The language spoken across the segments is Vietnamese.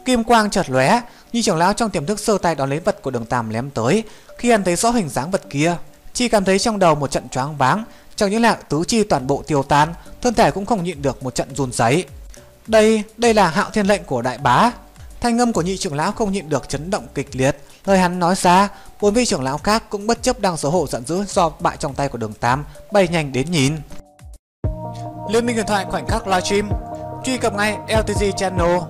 Kim quang chợt lóe, Nhi trưởng lão trong tiềm thức sơ tay đón lấy vật của Đường Tam ném tới. Khi hắn thấy rõ hình dáng vật kia, chỉ cảm thấy trong đầu một trận choáng váng, chẳng những là tứ chi toàn bộ tiêu tan, thân thể cũng không nhịn được một trận run rẩy. Đây là Hạo Thiên lệnh của đại bá. Thanh âm của Nhị trưởng lão không nhịn được chấn động kịch liệt. Lời hắn nói ra, 4 vị trưởng lão khác cũng bất chấp đang xấu hổ giận dữ do bại trong tay của Đường Tam, bay nhanh đến nhìn. Liên minh huyền thoại khoảnh khắc livestream, truy cập ngay LTG Channel.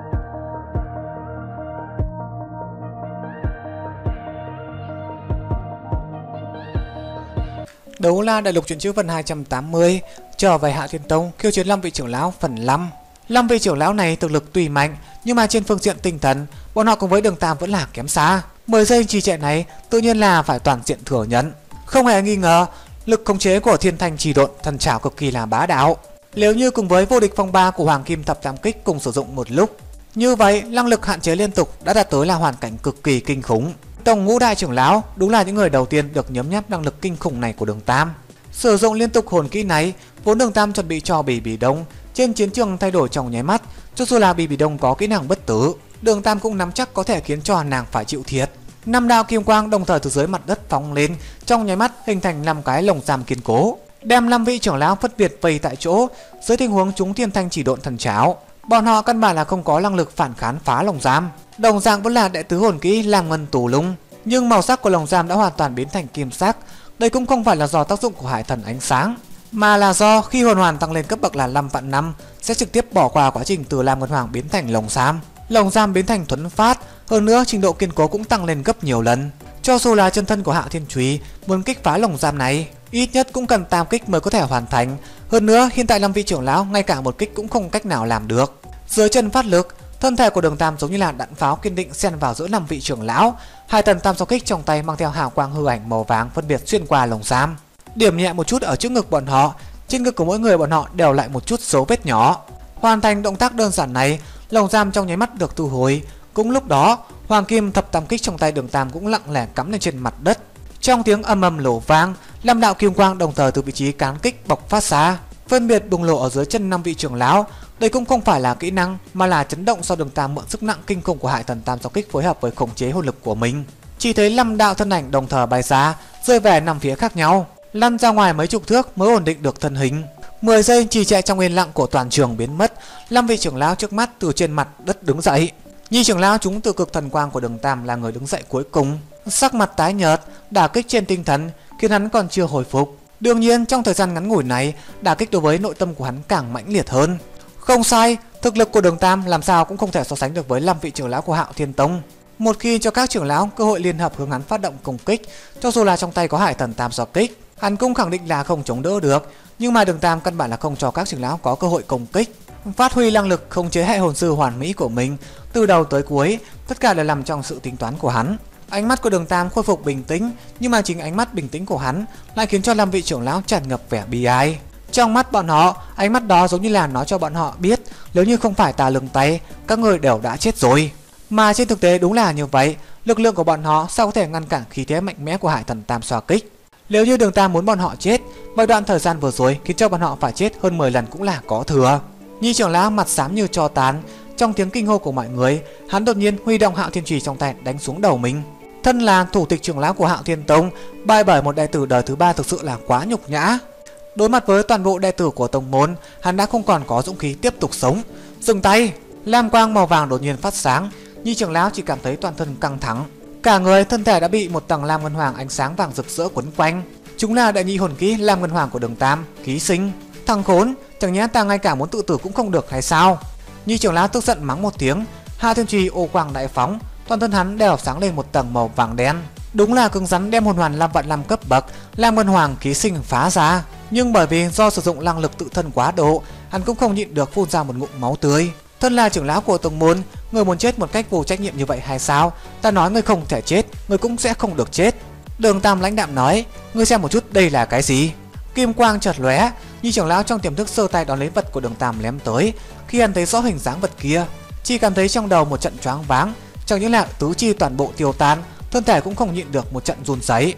Đấu la đại lục truyện chữ phần 280, trở về Hạo Thiên Tông khiêu chiến 5 vị trưởng lão phần 5. 5 vị trưởng lão này thực lực tuy mạnh, nhưng mà trên phương diện tinh thần, bọn họ cùng với Đường Tam vẫn là kém xa. 10 giây trì trệ này tự nhiên là phải toàn diện thừa nhận. Không hề nghi ngờ, lực khống chế của Thiên Thanh Trì Độn thần trảo cực kỳ là bá đạo. Nếu như cùng với vô địch phong ba của Hoàng Kim Thập Tam Kích cùng sử dụng một lúc, như vậy năng lực hạn chế liên tục đã đạt tới là hoàn cảnh cực kỳ kinh khủng. Tổng ngũ đại trưởng lão đúng là những người đầu tiên được nhấm nháp năng lực kinh khủng này của Đường Tam. Sử dụng liên tục hồn kỹ này, vốn Đường Tam chuẩn bị cho Bỉ Bỉ Đông trên chiến trường thay đổi trong nháy mắt. Cho dù là Bỉ Bỉ Đông có kỹ năng bất tử, Đường Tam cũng nắm chắc có thể khiến cho nàng phải chịu thiệt. 5 đạo kim quang đồng thời từ dưới mặt đất phóng lên, trong nháy mắt hình thành 5 cái lồng giam kiên cố, đem 5 vị trưởng lão phân biệt vây tại chỗ. Dưới tình huống chúng Thiên Thanh Chỉ Độn thần cháo, bọn họ căn bản là không có năng lực phản kháng phá lồng giam. Đồng dạng vẫn là đệ tứ hồn kỹ Lam Ngân Tù Lung, nhưng màu sắc của lồng giam đã hoàn toàn biến thành kim sắc. Đây cũng không phải là do tác dụng của Hải Thần Ánh Sáng, mà là do khi hồn hoàn tăng lên cấp bậc là 5 vạn năm sẽ trực tiếp bỏ qua quá trình từ Lam Ngân Hoàng biến thành lồng giam. Lồng giam biến thành thuẫn phát, hơn nữa trình độ kiên cố cũng tăng lên gấp nhiều lần. Cho dù là chân thân của Hạo Thiên Chùy muốn kích phá lồng giam này, ít nhất cũng cần tam kích mới có thể hoàn thành. Hơn nữa hiện tại 5 vị trưởng lão ngay cả một kích cũng không cách nào làm được. Dưới chân phát lực, thân thể của Đường Tam giống như là đạn pháo kiên định xen vào giữa 5 vị trưởng lão. Hai tần tam sao kích trong tay mang theo hào quang hư ảnh màu vàng phân biệt xuyên qua lồng giam, điểm nhẹ một chút ở trước ngực bọn họ. Trên ngực của mỗi người bọn họ đều lại một chút dấu vết nhỏ. Hoàn thành động tác đơn giản này, lồng giam trong nháy mắt được thu hồi. Cũng lúc đó, Hoàng Kim Thập Tam Kích trong tay Đường Tam cũng lặng lẽ cắm lên trên mặt đất. Trong tiếng ầm ầm nổ vang, 5 đạo kim quang đồng thời từ vị trí cán kích bộc phát ra, phân biệt bùng nổ ở dưới chân 5 vị trưởng lão. Đây cũng không phải là kỹ năng mà là chấn động do Đường Tam mượn sức nặng kinh khủng của Hải Thần Tam Sao Kích phối hợp với khống chế hồn lực của mình. Chỉ thấy 5 đạo thân ảnh đồng thời bay ra, rơi về 5 phía khác nhau, lăn ra ngoài mấy chục thước mới ổn định được thân hình. 10 giây trì trệ trong yên lặng của toàn trường biến mất, 5 vị trưởng lão trước mắt từ trên mặt đất đứng dậy. Nhi trưởng lão chúng từ cực thần quang của Đường Tam là người đứng dậy cuối cùng, sắc mặt tái nhợt, đả kích trên tinh thần khiến hắn còn chưa hồi phục. Đương nhiên trong thời gian ngắn ngủi này, đả kích đối với nội tâm của hắn càng mãnh liệt hơn. Không sai, thực lực của Đường Tam làm sao cũng không thể so sánh được với 5 vị trưởng lão của Hạo Thiên Tông. Một khi cho các trưởng lão cơ hội liên hợp hướng hắn phát động công kích, cho dù là trong tay có Hải Thần Tam Sao Kích, hắn cũng khẳng định là không chống đỡ được. Nhưng mà Đường Tam căn bản là không cho các trưởng lão có cơ hội công kích, phát huy năng lực khống chế hệ hồn sư hoàn mỹ của mình từ đầu tới cuối, tất cả đều nằm trong sự tính toán của hắn. Ánh mắt của Đường Tam khôi phục bình tĩnh, nhưng mà chính ánh mắt bình tĩnh của hắn lại khiến cho 5 vị trưởng lão tràn ngập vẻ bi ai. Trong mắt bọn họ, ánh mắt đó giống như là nói cho bọn họ biết, nếu như không phải ta lưng tay, các người đều đã chết rồi. Mà trên thực tế đúng là như vậy, lực lượng của bọn họ sao có thể ngăn cản khí thế mạnh mẽ của Hải Thần Tam Xoa Kích. Nếu như Đường Tam muốn bọn họ chết, vậy đoạn thời gian vừa rồi khiến cho bọn họ phải chết hơn 10 lần cũng là có thừa. Nhi trưởng lão mặt xám như tro tàn, trong tiếng kinh hô của mọi người, hắn đột nhiên huy động Hạo Thiên Chùy trong tay đánh xuống đầu mình. Thân là thủ tịch trưởng lão của Hạo Thiên Tông, bại bởi một đệ tử đời thứ 3 thực sự là quá nhục nhã. Đối mặt với toàn bộ đệ tử của tông môn, hắn đã không còn có dũng khí tiếp tục sống. Dừng tay! Lam quang màu vàng đột nhiên phát sáng, Nhi trưởng lão chỉ cảm thấy toàn thân căng thẳng, cả người thân thể đã bị một tầng Lam Ngân Hoàng ánh sáng vàng rực rỡ quấn quanh. Chúng là đệ nhị hồn kỹ Lam Ngân Hoàng của Đường Tam, Ký Sinh. Thằng khốn, chẳng nhẽ ta ngay cả muốn tự tử cũng không được hay sao? Nhi trưởng lão tức giận mắng một tiếng, Hạo Thiên Chùy ô quang đại phóng, toàn thân hắn đều sáng lên một tầng màu vàng đen. Đúng là cứng rắn đem hồn hoàn 5 vạn 5 cấp bậc Lam Ngân Hoàng Ký Sinh phá ra. Nhưng bởi vì do sử dụng năng lực tự thân quá độ, hắn cũng không nhịn được phun ra một ngụm máu tươi. Thân là trưởng lão của tông môn, người muốn chết một cách vô trách nhiệm như vậy hay sao? Ta nói ngươi không thể chết, ngươi cũng sẽ không được chết. Đường Tam lãnh đạm nói, ngươi xem một chút đây là cái gì? Kim quang chợt lóe, Nhi trưởng lão trong tiềm thức sơ tay đón lấy vật của Đường Tam ném tới. Khi hắn thấy rõ hình dáng vật kia, chỉ cảm thấy trong đầu một trận choáng váng, chẳng những là tứ chi toàn bộ tiêu tan, thân thể cũng không nhịn được một trận run rẩy.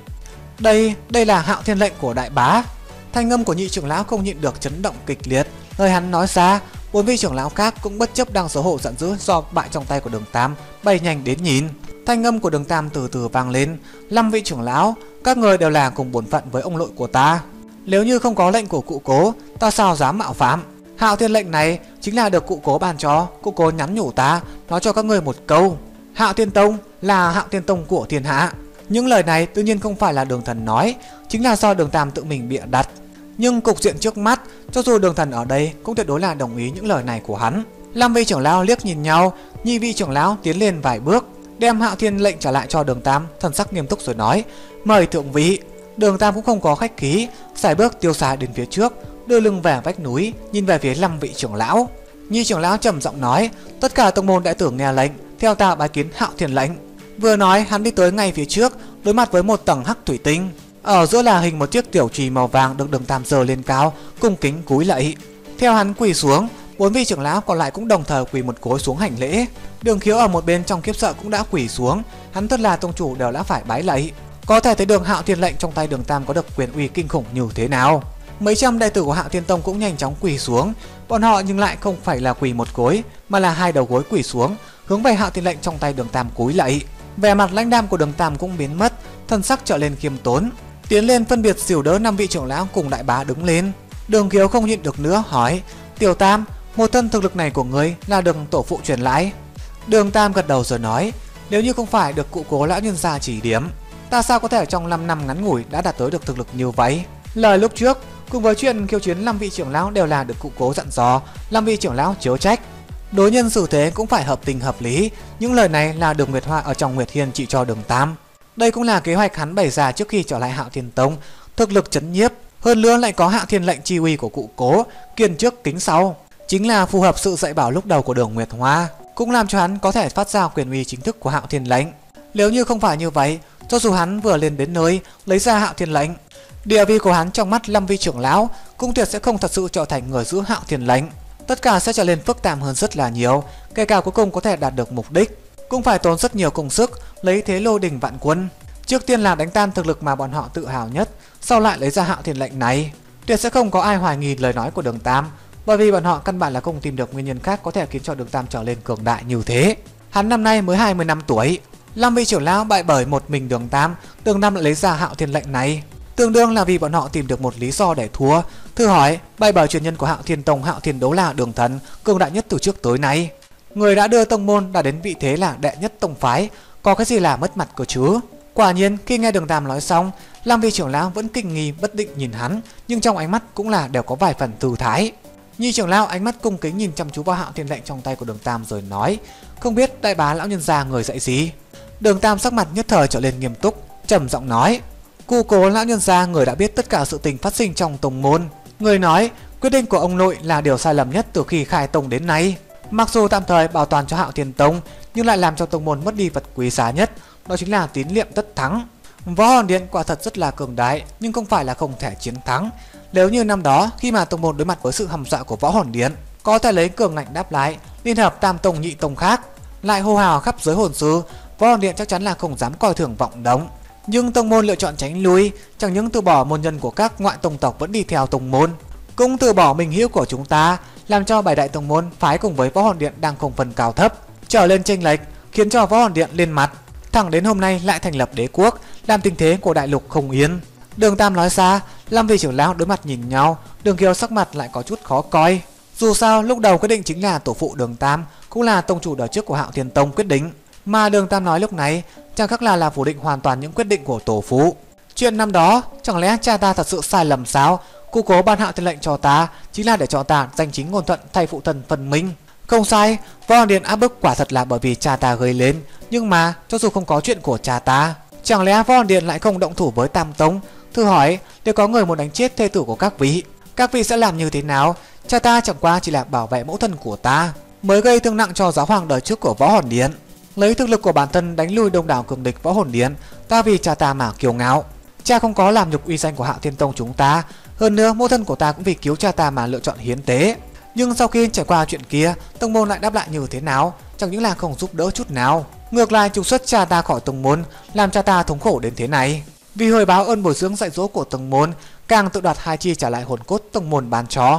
Đây là Hạo Thiên lệnh của đại bá. Thanh âm của Nhị trưởng lão không nhịn được chấn động kịch liệt. Lời hắn nói ra, 4 vị trưởng lão khác cũng bất chấp đang xấu hổ giận dữ do bại trong tay của Đường Tam, bay nhanh đến nhìn. Thanh âm của Đường Tam từ từ vang lên: 5 vị trưởng lão, các người đều là cùng bổn phận với ông nội của ta. Nếu như không có lệnh của cụ cố, ta sao dám mạo phạm? Hạo Thiên lệnh này chính là được cụ cố ban cho. Cụ cố nhắn nhủ ta, nói cho các người một câu: Hạo Thiên Tông là Hạo Thiên Tông của thiên hạ. Những lời này tự nhiên không phải là Đường Thần nói, chính là do Đường Tam tự mình bịa đặt. Nhưng cục diện trước mắt, cho dù Đường Thần ở đây cũng tuyệt đối là đồng ý những lời này của hắn. 5 vị trưởng lão liếc nhìn nhau, nhị vị trưởng lão tiến lên vài bước, đem Hạo Thiên lệnh trả lại cho Đường Tam, thần sắc nghiêm túc rồi nói: Mời thượng vị. Đường Tam cũng không có khách khí, sải bước tiêu sái đến phía trước, đưa lưng về vách núi, nhìn về phía 5 vị trưởng lão. Nhị trưởng lão trầm giọng nói: Tất cả tông môn đệ tử nghe lệnh, theo ta bái kiến Hạo Thiên lệnh. Vừa nói, hắn đi tới ngay phía trước, đối mặt với một tầng hắc thủy tinh. Ở giữa là hình một chiếc tiểu chùy màu vàng được Đường Tam giơ lên cao, cung kính cúi lạy. Theo hắn quỳ xuống, 4 vị trưởng lão còn lại cũng đồng thời quỳ một gối xuống hành lễ. Đường Khiếu ở một bên trong khiếp sợ cũng đã quỳ xuống, hắn tất là tông chủ đều đã phải bái lạy. Có thể thấy được Hạo Thiên lệnh trong tay Đường Tam có được quyền uy kinh khủng như thế nào. Mấy trăm đệ tử của Hạo Thiên Tông cũng nhanh chóng quỳ xuống, bọn họ nhưng lại không phải là quỳ một gối, mà là 2 đầu gối quỳ xuống, hướng về Hạo Thiên lệnh trong tay Đường Tam cúi lạy. Vẻ mặt lãnh đạm của Đường Tam cũng biến mất, thân sắc trở lên khiêm tốn, tiến lên phân biệt dìu đỡ 5 vị trưởng lão cùng đại bá đứng lên. Đường Khiếu không nhịn được nữa hỏi: Tiểu Tam, một thân thực lực này của ngươi là được tổ phụ truyền lại? Đường Tam gật đầu rồi nói: Nếu như không phải được cụ cố lão nhân gia chỉ điểm, ta sao có thể trong 5 năm ngắn ngủi đã đạt tới được thực lực như vậy? Lời lúc trước cùng với chuyện khiêu chiến 5 vị trưởng lão đều là được cụ cố dặn dò 5 vị trưởng lão chớ trách. Đối nhân xử thế cũng phải hợp tình hợp lý. Những lời này là Đường Nguyệt Hoa ở trong Nguyệt Hiên chỉ cho Đường Tam. Đây cũng là kế hoạch hắn bày ra trước khi trở lại Hạo Thiên Tông, thực lực chấn nhiếp, hơn nữa lại có Hạo Thiên lệnh chi uy của cụ cố, kiên trước kính sau, chính là phù hợp sự dạy bảo lúc đầu của Đường Nguyệt Hoa, cũng làm cho hắn có thể phát ra quyền uy chính thức của Hạo Thiên lệnh. Nếu như không phải như vậy, cho dù hắn vừa lên đến nơi lấy ra Hạo Thiên lệnh, địa vị của hắn trong mắt 5 vị trưởng lão cũng tuyệt sẽ không thật sự trở thành người giữ Hạo Thiên lệnh. Tất cả sẽ trở nên phức tạp hơn rất là nhiều, kể cả cuối cùng có thể đạt được mục đích cũng phải tốn rất nhiều công sức, lấy thế lô đình vạn quân. Trước tiên là đánh tan thực lực mà bọn họ tự hào nhất, sau lại lấy ra Hạo Thiên lệnh này. Tuyệt sẽ không có ai hoài nghi lời nói của Đường Tam, bởi vì bọn họ căn bản là không tìm được nguyên nhân khác có thể khiến cho Đường Tam trở lên cường đại như thế. Hắn năm nay mới 25 tuổi. 5 vị trưởng lão bại bởi một mình Đường Tam lại lấy ra Hạo Thiên lệnh này, tương đương là vì bọn họ tìm được một lý do để thua. Thử hỏi, bại bởi truyền nhân của Hạo Thiên Tông Hạo Thiên Đấu là Đường Thần, cường đại nhất từ trước tới nay, người đã đưa tông môn đã đến vị thế là đệ nhất tông phái, có cái gì là mất mặt cơ chứ? Quả nhiên, khi nghe Đường Tam nói xong, 5 vị trưởng lão vẫn kinh nghi bất định nhìn hắn, nhưng trong ánh mắt cũng là đều có vài phần thư thái. Nhi trưởng lão ánh mắt cung kính nhìn chăm chú vào Hạo Thiên lệnh trong tay của Đường Tam rồi nói: Không biết đại bá lão nhân gia người dạy gì? Đường Tam sắc mặt nhất thời trở lên nghiêm túc, trầm giọng nói: Cụ cố lão nhân gia người đã biết tất cả sự tình phát sinh trong tông môn. Người nói quyết định của ông nội là điều sai lầm nhất từ khi khai tông đến nay. Mặc dù tạm thời bảo toàn cho Hạo Thiên Tông, nhưng lại làm cho tông môn mất đi vật quý giá nhất, đó chính là tín niệm tất thắng. Võ Hồn Điện quả thật rất là cường đại, nhưng không phải là không thể chiến thắng. Nếu như năm đó khi mà tông môn đối mặt với sự hăm dọa của Võ Hồn Điện, có thể lấy cường ngạnh đáp lại, liên hợp tam tông nhị tông khác, lại hô hào khắp giới hồn sư, Võ Hồn Điện chắc chắn là không dám coi thường vọng động. Nhưng tông môn lựa chọn tránh lui, chẳng những từ bỏ môn nhân của các ngoại tông tộc vẫn đi theo tông môn, cũng từ bỏ minh hữu của chúng ta, làm cho 7 đại tông môn phái cùng với Võ Hồn Điện đang không phân cao thấp, trở lên chênh lệch, khiến cho Võ Hồn Điện lên mặt. Thẳng đến hôm nay lại thành lập đế quốc, làm tình thế của đại lục không yên. Đường Tam nói ra, 5 vị trưởng lão đối mặt nhìn nhau, Đường Kiều sắc mặt lại có chút khó coi. Dù sao lúc đầu quyết định chính là tổ phụ Đường Tam, cũng là tông chủ đời trước của Hạo Thiên Tông quyết định, mà Đường Tam nói lúc này chẳng khác là phủ định hoàn toàn những quyết định của tổ phụ. Chuyện năm đó chẳng lẽ cha ta thật sự sai lầm sao? Cụ cố ban Hạo Thiên lệnh cho ta chính là để cho ta danh chính ngôn thuận thay phụ thân phân minh. Không sai, Võ Hồn Điện áp bức quả thật là bởi vì cha ta gây lên, nhưng mà cho dù không có chuyện của cha ta, chẳng lẽ Võ Hồn Điện lại không động thủ với Tam Tông? Thử hỏi, nếu có người muốn đánh chết thê tử của các vị sẽ làm như thế nào? Cha ta chẳng qua chỉ là bảo vệ mẫu thân của ta, mới gây thương nặng cho giáo hoàng đời trước của Võ Hồn Điện, lấy thực lực của bản thân đánh lui đông đảo cường địch Võ Hồn Điện. Ta vì cha ta mà kiêu ngạo, cha không có làm nhục uy danh của Hạo Thiên Tông chúng ta. Hơn nữa mẫu thân của ta cũng vì cứu cha ta mà lựa chọn hiến tế. Nhưng sau khi trải qua chuyện kia, tông môn lại đáp lại như thế nào? Chẳng những là không giúp đỡ chút nào, ngược lại trục xuất cha ta khỏi tông môn, làm cha ta thống khổ đến thế này. Vì hồi báo ơn bồi dưỡng dạy dỗ của tông môn, càng tự đoạt 2 chi trả lại hồn cốt tông môn ban cho.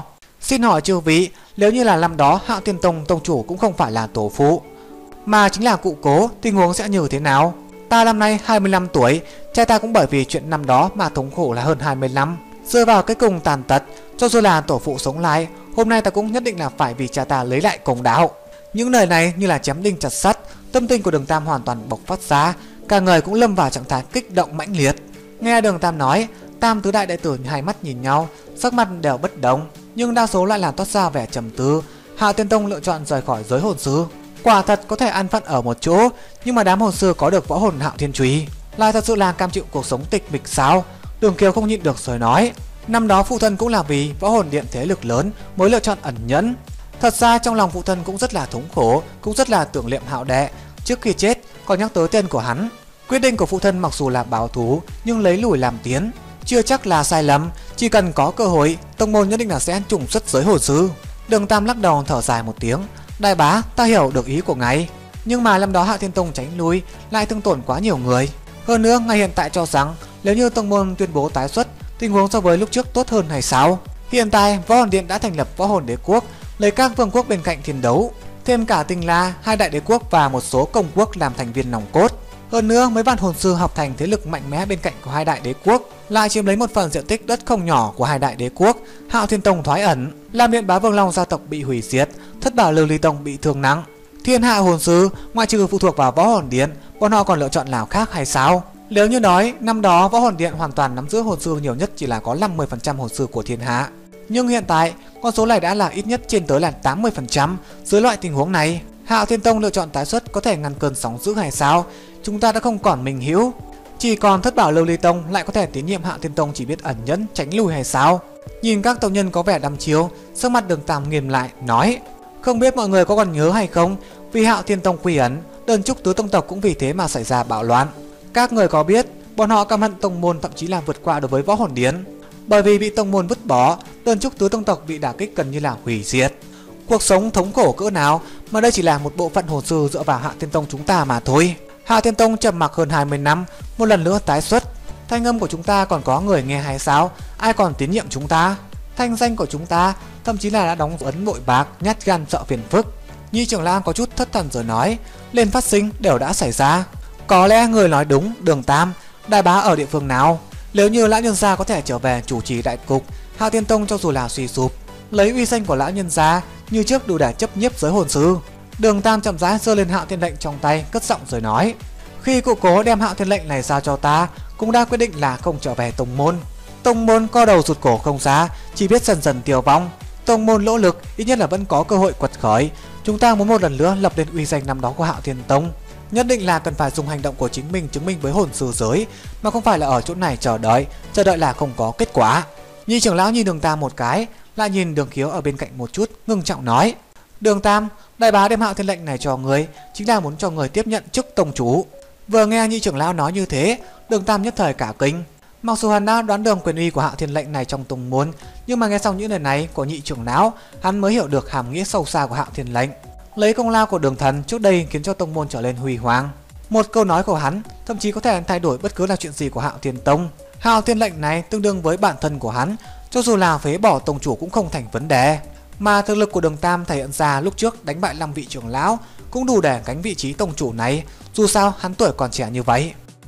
Xin hỏi chư vị, nếu như là năm đó Hạo Thiên Tông tông chủ cũng không phải là tổ phụ mà chính là cụ cố, tình huống sẽ như thế nào? Ta năm nay 25 tuổi, cha ta cũng bởi vì chuyện năm đó mà thống khổ là hơn 20 năm. Rơi vào cái cùng tàn tật, cho dù là tổ phụ sống lại, hôm nay ta cũng nhất định là phải vì cha ta lấy lại công đạo. Những lời này như là chém đinh chặt sắt, tâm tình của Đường Tam hoàn toàn bộc phát ra, cả người cũng lâm vào trạng thái kích động mãnh liệt. Nghe Đường Tam nói, tam tứ đại đệ tử hai mắt nhìn nhau, sắc mặt đều bất đồng, nhưng đa số lại là toát ra vẻ trầm tư. Hạo Thiên Tông lựa chọn rời khỏi giới hồn sư, quả thật có thể an phận ở một chỗ, nhưng mà đám hồn sư có được võ hồn Hạo Thiên Chùy lại thật sự là cam chịu cuộc sống tịch mịch sao? Đường Kiều không nhịn được rồi nói, năm đó phụ thân cũng là vì võ hồn điện thế lực lớn mới lựa chọn ẩn nhẫn. Thật ra trong lòng phụ thân cũng rất là thống khổ, cũng rất là tưởng niệm Hạo đệ. Trước khi chết còn nhắc tới tên của hắn. Quyết định của phụ thân mặc dù là báo thù nhưng lấy lùi làm tiến, chưa chắc là sai lầm. Chỉ cần có cơ hội, tông môn nhất định là sẽ trùng xuất giới hồn sư. Đường Tam lắc đầu thở dài một tiếng, đại bá, ta hiểu được ý của ngài, nhưng mà năm đó Hạo Thiên Tông tránh lui lại thương tổn quá nhiều người. Hơn nữa ngài hiện tại cho rằng nếu như tông môn tuyên bố tái xuất, tình huống so với lúc trước tốt hơn hay sao? Hiện tại võ hồn điện đã thành lập võ hồn đế quốc, lấy các vương quốc bên cạnh chiến đấu, thêm cả Tinh La, hai đại đế quốc và một số công quốc làm thành viên nòng cốt. Hơn nữa mấy vạn hồn sư học thành thế lực mạnh mẽ bên cạnh của hai đại đế quốc, lại chiếm lấy một phần diện tích đất không nhỏ của hai đại đế quốc. Hạo Thiên Tông thoái ẩn, làm Điện Bá Vương Long gia tộc bị hủy diệt, Thất Bảo Lưu Ly Tông bị thương nặng. Thiên hạ hồn sư ngoại trừ phụ thuộc vào võ hồn điện, bọn họ còn lựa chọn nào khác hay sao? Nếu như nói năm đó võ hồn điện hoàn toàn nắm giữ hồn sư nhiều nhất chỉ là có 50% hồn sư của thiên hạ, nhưng hiện tại con số này đã là ít nhất trên tới là 80%. Dưới loại tình huống này, Hạo Thiên Tông lựa chọn tái xuất có thể ngăn cơn sóng dữ hay sao? Chúng ta đã không còn Minh Hữu, chỉ còn Thất Bảo Lưu Ly Tông lại có thể tín nhiệm Hạo Thiên Tông chỉ biết ẩn nhẫn tránh lùi hay sao? Nhìn các tông nhân có vẻ đăm chiêu, sắc mặt Đường Tam nghiêm lại nói, không biết mọi người có còn nhớ hay không, vì Hạo Thiên Tông quy ẩn, Đơn Trúc tứ tông tộc cũng vì thế mà xảy ra bạo loạn. Các người có biết bọn họ căm hận tông môn thậm chí là vượt qua đối với võ hồn điện, bởi vì bị tông môn vứt bỏ, Đơn Trúc tứ tông tộc bị đả kích gần như là hủy diệt. Cuộc sống thống khổ cỡ nào mà đây chỉ là một bộ phận hồn sư dựa vào Hạo Thiên Tông chúng ta mà thôi. Hạo Thiên Tông trầm mặc hơn 20 năm, một lần nữa tái xuất. Thanh âm của chúng ta còn có người nghe hay sao? Ai còn tín nhiệm chúng ta? Thanh danh của chúng ta thậm chí là đã đóng ấn bội bạc, nhát gan sợ phiền phức. Nhi trưởng lão có chút thất thần rồi nói, lên phát sinh đều đã xảy ra. Có lẽ người nói đúng, Đường Tam, đại bá ở địa phương nào? Nếu như lão nhân gia có thể trở về chủ trì đại cục, Hạo Thiên Tông cho dù là suy sụp, lấy uy danh của lão nhân gia như trước đủ để chấp nhiếp giới hồn sư. Đường Tam chậm rãi giơ lên Hạo Thiên lệnh trong tay, cất giọng rồi nói, khi cụ cố đem Hạo Thiên lệnh này giao cho ta, cũng đã quyết định là không trở về tông môn. Tông môn co đầu rụt cổ không ra, chỉ biết dần dần tiêu vong. Tông môn lỗ lực ít nhất là vẫn có cơ hội quật khởi. Chúng ta muốn một lần nữa lập lên uy danh năm đó của Hạo Thiên Tông, nhất định là cần phải dùng hành động của chính mình chứng minh với hồn sư giới, mà không phải là ở chỗ này chờ đợi là không có kết quả. Nhi trưởng lão nhìn Đường Tam một cái, lại nhìn Đường Khiếu ở bên cạnh một chút, ngưng trọng nói, Đường Tam, đại bá đem Hạo Thiên lệnh này cho người chính là muốn cho người tiếp nhận chức tông chủ. Vừa nghe Nhi trưởng lão nói như thế, Đường Tam nhất thời cả kinh. Mặc dù hắn đã đoán được quyền uy của Hạo Thiên lệnh này trong tông môn, nhưng mà nghe xong những lời này của Nhị trưởng lão, hắn mới hiểu được hàm nghĩa sâu xa của Hạo Thiên lệnh. Lấy công lao của Đường Thần trước đây khiến cho tông môn trở lên huy hoàng. Một câu nói của hắn thậm chí có thể thay đổi bất cứ là chuyện gì của Hạo Thiên Tông. Hạo Thiên lệnh này tương đương với bản thân của hắn, cho dù là phế bỏ tông chủ cũng không thành vấn đề. Mà thực lực của Đường Tam thể hiện ra lúc trước đánh bại 5 vị trưởng lão cũng đủ để gánh vị trí tông chủ này, dù sao hắn tuổi còn trẻ như vậy.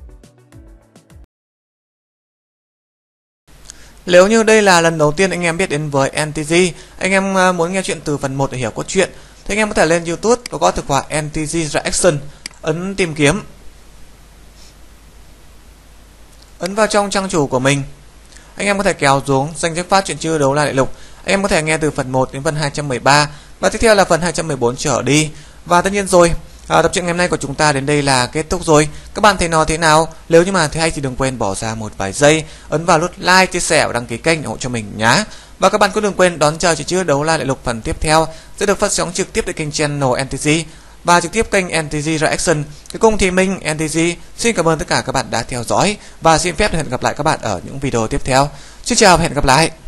Nếu như đây là lần đầu tiên anh em biết đến với NTG, anh em muốn nghe chuyện từ phần 1 để hiểu cốt truyện, thì anh em có thể lên YouTube và có thực khóa NTG Reaction, ấn tìm kiếm, ấn vào trong trang chủ của mình. Anh em có thể kéo xuống danh sách phát truyện chưa đấu la đại lục. Anh em có thể nghe từ phần 1 đến phần 213 và tiếp theo là phần 214 trở đi. Và tất nhiên rồi, tập truyện ngày hôm nay của chúng ta đến đây là kết thúc rồi. Các bạn thấy nó thế nào? Nếu như mà thấy hay thì đừng quên bỏ ra một vài giây, ấn vào nút like, chia sẻ và đăng ký kênh ủng hộ cho mình nhé. Và các bạn cũng đừng quên đón chờ chuyện chưa đấu la đại lục phần tiếp theo sẽ được phát sóng trực tiếp tại kênh channel NTG và trực tiếp kênh NTG Reaction. Cuối cùng thì mình NTG xin cảm ơn tất cả các bạn đã theo dõi và xin phép hẹn gặp lại các bạn ở những video tiếp theo. Xin chào và hẹn gặp lại.